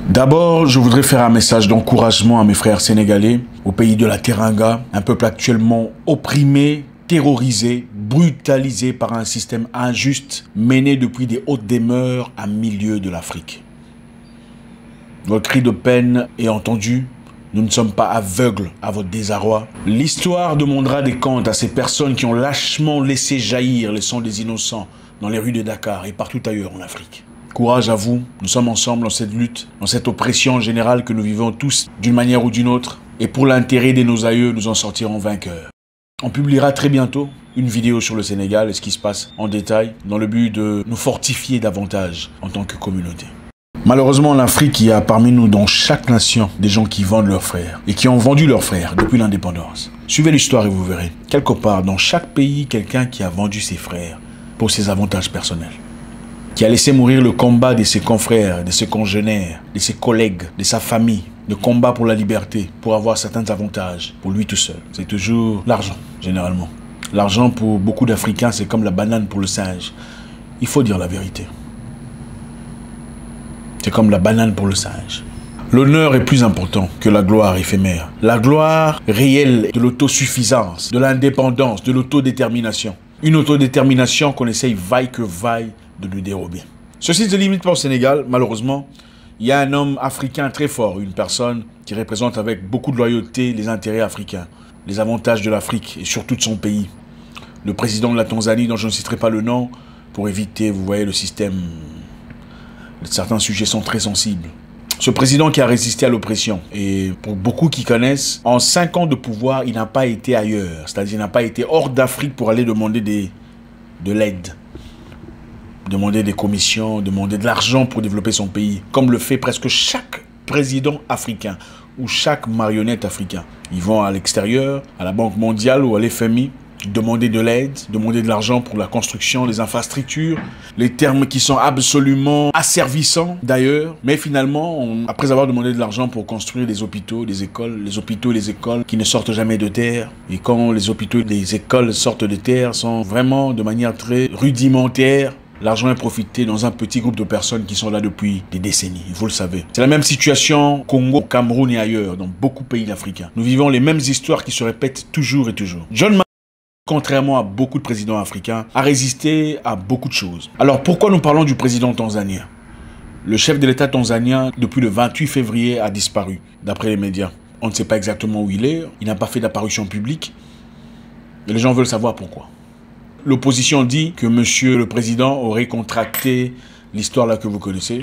D'abord, je voudrais faire un message d'encouragement à mes frères sénégalais, au pays de la Teranga, un peuple actuellement opprimé, terrorisé, brutalisé par un système injuste mené depuis des hautes demeures à milieu de l'Afrique. Votre cri de peine est entendu. Nous ne sommes pas aveugles à votre désarroi. L'histoire demandera des comptes à ces personnes qui ont lâchement laissé jaillir le sang des innocents dans les rues de Dakar et partout ailleurs en Afrique. Courage à vous, nous sommes ensemble dans cette lutte, dans cette oppression générale que nous vivons tous d'une manière ou d'une autre. Et pour l'intérêt de nos aïeux, nous en sortirons vainqueurs. On publiera très bientôt une vidéo sur le Sénégal et ce qui se passe en détail dans le but de nous fortifier davantage en tant que communauté. Malheureusement, en Afrique, il y a parmi nous, dans chaque nation, des gens qui vendent leurs frères et qui ont vendu leurs frères depuis l'indépendance. Suivez l'histoire et vous verrez. Quelque part, dans chaque pays, quelqu'un qui a vendu ses frères pour ses avantages personnels. Qui a laissé mourir le combat de ses confrères, de ses congénères, de ses collègues, de sa famille. Le combat pour la liberté, pour avoir certains avantages, pour lui tout seul. C'est toujours l'argent, généralement. L'argent, pour beaucoup d'Africains, c'est comme la banane pour le singe. Il faut dire la vérité. C'est comme la banane pour le singe. L'honneur est plus important que la gloire éphémère. La gloire réelle de l'autosuffisance, de l'indépendance, de l'autodétermination. Une autodétermination qu'on essaye vaille que vaille de nous dérober. Ceci ne se limite pas au Sénégal, malheureusement. Il y a un homme africain très fort, une personne qui représente avec beaucoup de loyauté les intérêts africains, les avantages de l'Afrique et surtout de son pays. Le président de la Tanzanie, dont je ne citerai pas le nom, pour éviter, vous voyez, le système. Certains sujets sont très sensibles. Ce président qui a résisté à l'oppression, et pour beaucoup qui connaissent, en 5 ans de pouvoir, il n'a pas été ailleurs. C'est-à-dire qu'il n'a pas été hors d'Afrique pour aller demander de l'aide. Demander des commissions, demander de l'argent pour développer son pays. Comme le fait presque chaque président africain ou chaque marionnette africain. Ils vont à l'extérieur, à la Banque mondiale ou à l'FMI, demander de l'aide, demander de l'argent pour la construction des infrastructures, les termes qui sont absolument asservissants d'ailleurs, mais finalement, après avoir demandé de l'argent pour construire des hôpitaux, des écoles, les hôpitaux et les écoles qui ne sortent jamais de terre, et quand les hôpitaux et les écoles sortent de terre, sont vraiment de manière très rudimentaire. L'argent est profité dans un petit groupe de personnes qui sont là depuis des décennies, vous le savez. C'est la même situation au Congo, au Cameroun et ailleurs, dans beaucoup de pays africains. Nous vivons les mêmes histoires qui se répètent toujours et toujours. John, contrairement à beaucoup de présidents africains, a résisté à beaucoup de choses. Alors pourquoi nous parlons du président tanzanien? Le chef de l'État tanzanien, depuis le 28 février, a disparu, d'après les médias. On ne sait pas exactement où il est, il n'a pas fait d'apparition publique. Et les gens veulent savoir pourquoi. L'opposition dit que monsieur le président aurait contracté l'histoire là que vous connaissez.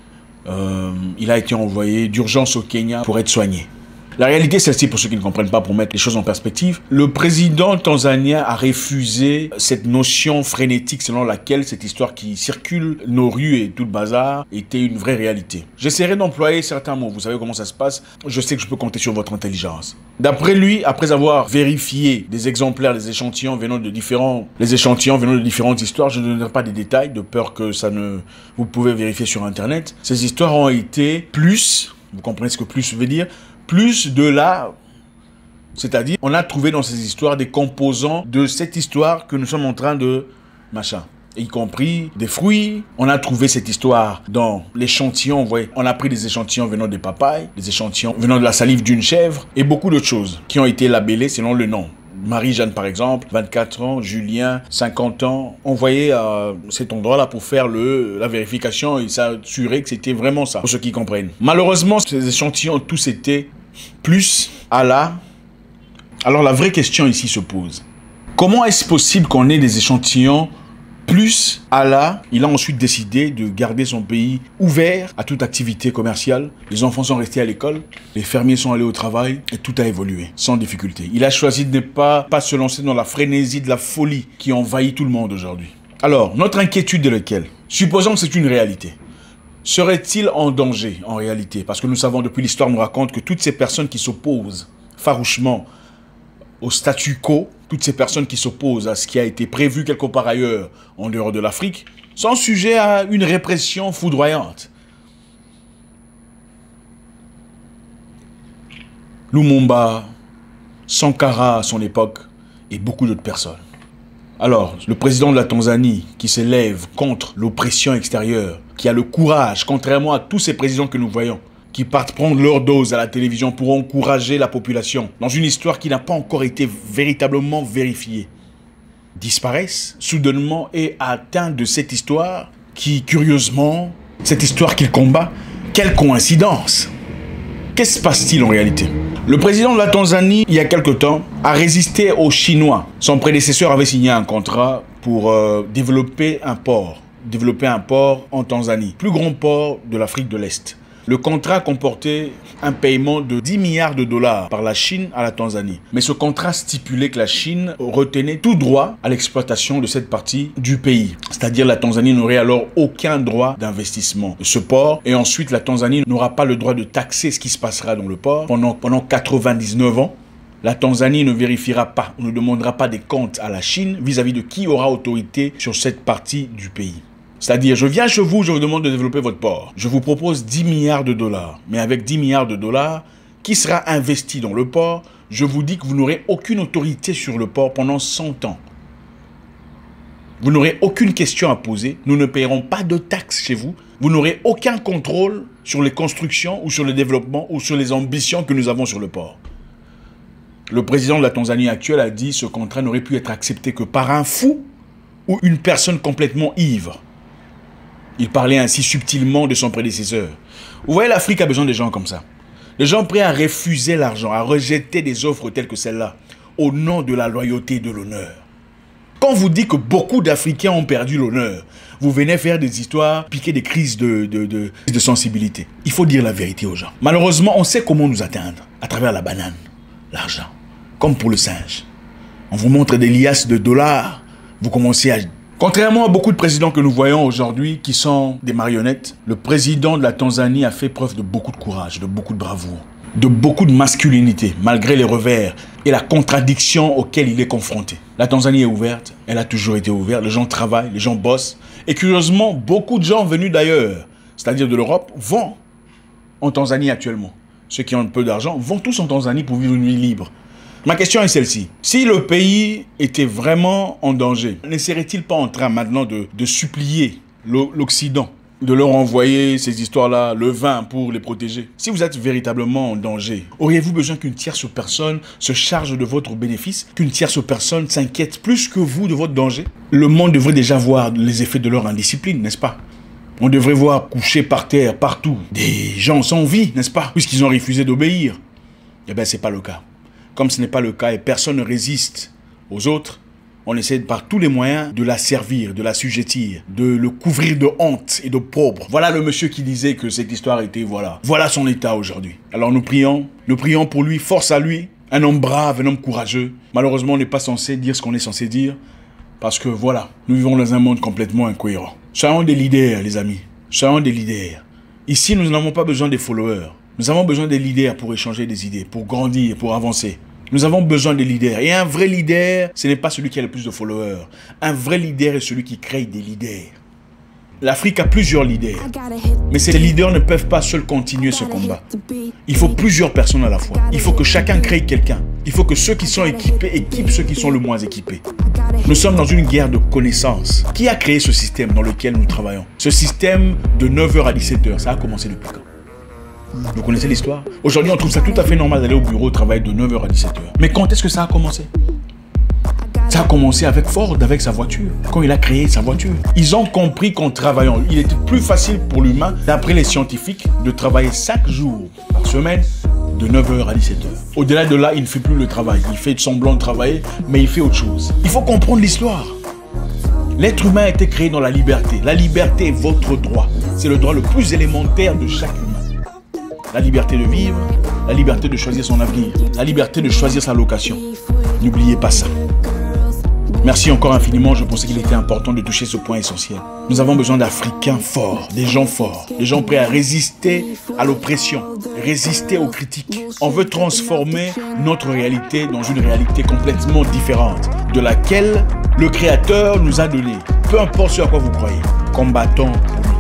Il a été envoyé d'urgence au Kenya pour être soigné. La réalité, c'est celle-ci, pour ceux qui ne comprennent pas, pour mettre les choses en perspective. Le président tanzanien a refusé cette notion frénétique selon laquelle cette histoire qui circule nos rues et tout le bazar était une vraie réalité. J'essaierai d'employer certains mots. Vous savez comment ça se passe. Je sais que je peux compter sur votre intelligence. D'après lui, après avoir vérifié des exemplaires, des échantillons venant de différentes histoires, je ne donnerai pas des détails de peur que ça ne... Vous pouvez vérifier sur Internet. Ces histoires ont été plus, vous comprenez ce que plus veut dire, plus de là, c'est-à-dire on a trouvé dans ces histoires des composants de cette histoire que nous sommes en train de machin, y compris des fruits. On a trouvé cette histoire dans l'échantillon, vous voyez, on a pris des échantillons venant des papayes, des échantillons venant de la salive d'une chèvre et beaucoup d'autres choses qui ont été labellées selon le nom. Marie-Jeanne par exemple, 24 ans, Julien, 50 ans, envoyé à cet endroit-là pour faire la vérification et s'assurer que c'était vraiment ça, pour ceux qui comprennent. Malheureusement, ces échantillons tous étaient plus à la... Alors la vraie question ici se pose. Comment est-ce possible qu'on ait des échantillons plus à la... Il a ensuite décidé de garder son pays ouvert à toute activité commerciale. Les enfants sont restés à l'école, les fermiers sont allés au travail et tout a évolué sans difficulté. Il a choisi de ne pas se lancer dans la frénésie de la folie qui envahit tout le monde aujourd'hui. Alors, notre inquiétude est laquelle? Supposons que c'est une réalité. Serait-il en danger en réalité? Parce que nous savons depuis l'histoire nous raconte que toutes ces personnes qui s'opposent farouchement au statu quo, toutes ces personnes qui s'opposent à ce qui a été prévu quelque part ailleurs en dehors de l'Afrique, sont sujets à une répression foudroyante. Lumumba, Sankara à son époque et beaucoup d'autres personnes. Alors, le président de la Tanzanie qui s'élève contre l'oppression extérieure, qui a le courage, contrairement à tous ces présidents que nous voyons, qui partent prendre leur dose à la télévision pour encourager la population dans une histoire qui n'a pas encore été véritablement vérifiée, disparaissent soudainement et atteints de cette histoire qui, curieusement, cette histoire qu'il combat, quelle coïncidence! Qu'est-ce qui se passe-t-il en réalité? Le président de la Tanzanie, il y a quelque temps, a résisté aux Chinois. Son prédécesseur avait signé un contrat pour développer un port en Tanzanie, plus grand port de l'Afrique de l'Est. Le contrat comportait un paiement de 10 milliards de dollars par la Chine à la Tanzanie. Mais ce contrat stipulait que la Chine retenait tout droit à l'exploitation de cette partie du pays. C'est-à-dire la Tanzanie n'aurait alors aucun droit d'investissement de ce port. Et ensuite, la Tanzanie n'aura pas le droit de taxer ce qui se passera dans le port pendant 99 ans. La Tanzanie ne vérifiera pas, ne demandera pas des comptes à la Chine vis-à-vis de qui aura autorité sur cette partie du pays. C'est-à-dire, je viens chez vous, je vous demande de développer votre port. Je vous propose 10 milliards de dollars. Mais avec 10 milliards de dollars, qui sera investi dans le port, je vous dis que vous n'aurez aucune autorité sur le port pendant 100 ans. Vous n'aurez aucune question à poser. Nous ne paierons pas de taxes chez vous. Vous n'aurez aucun contrôle sur les constructions ou sur le développement ou sur les ambitions que nous avons sur le port. Le président de la Tanzanie actuelle a dit que ce contrat n'aurait pu être accepté que par un fou ou une personne complètement ivre. Il parlait ainsi subtilement de son prédécesseur. Vous voyez, l'Afrique a besoin de gens comme ça. Des gens prêts à refuser l'argent, à rejeter des offres telles que celle-là, au nom de la loyauté et de l'honneur. Quand vous dites que beaucoup d'Africains ont perdu l'honneur, vous venez faire des histoires, piquer des crises de sensibilité. Il faut dire la vérité aux gens. Malheureusement, on sait comment nous atteindre, à travers la banane, l'argent, comme pour le singe. On vous montre des liasses de dollars, vous commencez à... Contrairement à beaucoup de présidents que nous voyons aujourd'hui qui sont des marionnettes, le président de la Tanzanie a fait preuve de beaucoup de courage, de beaucoup de bravoure, de beaucoup de masculinité, malgré les revers et la contradiction auxquelles il est confronté. La Tanzanie est ouverte, elle a toujours été ouverte, les gens travaillent, les gens bossent. Et curieusement, beaucoup de gens venus d'ailleurs, c'est-à-dire de l'Europe, vont en Tanzanie actuellement. Ceux qui ont un peu d'argent vont tous en Tanzanie pour vivre une vie libre. Ma question est celle-ci. Si le pays était vraiment en danger, ne serait-il pas en train maintenant de supplier l'Occident, de leur envoyer ces histoires-là, le vin pour les protéger? Si vous êtes véritablement en danger, auriez-vous besoin qu'une tierce personne se charge de votre bénéfice, qu'une tierce personne s'inquiète plus que vous de votre danger? Le monde devrait déjà voir les effets de leur indiscipline, n'est-ce pas? On devrait voir coucher par terre, partout, des gens sans vie, n'est-ce pas? Puisqu'ils ont refusé d'obéir. Eh bien, ce n'est pas le cas. Comme ce n'est pas le cas et personne ne résiste aux autres, on essaie par tous les moyens de la servir, de l'assujettir, de le couvrir de honte et d'opprobre. Voilà le monsieur qui disait que cette histoire était, voilà son état aujourd'hui. Alors nous prions pour lui, force à lui, un homme brave, un homme courageux. Malheureusement, on n'est pas censé dire ce qu'on est censé dire, parce que voilà, nous vivons dans un monde complètement incohérent. Soyons des leaders, les amis, soyons des leaders. Ici, nous n'avons pas besoin des followers. Nous avons besoin des leaders pour échanger des idées, pour grandir, pour avancer. Nous avons besoin des leaders. Et un vrai leader, ce n'est pas celui qui a le plus de followers. Un vrai leader est celui qui crée des leaders. L'Afrique a plusieurs leaders. Mais ces leaders ne peuvent pas seuls continuer ce combat. Il faut plusieurs personnes à la fois. Il faut que chacun crée quelqu'un. Il faut que ceux qui sont équipés équipent ceux qui sont le moins équipés. Nous sommes dans une guerre de connaissances. Qui a créé ce système dans lequel nous travaillons? Ce système de 9h à 17h, ça a commencé depuis quand? Vous connaissez l'histoire? Aujourd'hui, on trouve ça tout à fait normal d'aller au bureau travailler de 9h à 17h. Mais quand est-ce que ça a commencé? Ça a commencé avec Ford, avec sa voiture, quand il a créé sa voiture. Ils ont compris qu'en travaillant, il était plus facile pour l'humain, d'après les scientifiques, de travailler 5 jours par semaine, de 9h à 17h. Au-delà de là, il ne fait plus le travail. Il fait semblant de travailler, mais il fait autre chose. Il faut comprendre l'histoire. L'être humain a été créé dans la liberté. La liberté est votre droit. C'est le droit le plus élémentaire de chaque humain. La liberté de vivre, la liberté de choisir son avenir, la liberté de choisir sa location. N'oubliez pas ça. Merci encore infiniment, je pensais qu'il était important de toucher ce point essentiel. Nous avons besoin d'Africains forts, des gens prêts à résister à l'oppression, résister aux critiques. On veut transformer notre réalité dans une réalité complètement différente, de laquelle le Créateur nous a donné. Peu importe ce à quoi vous croyez, combattons pour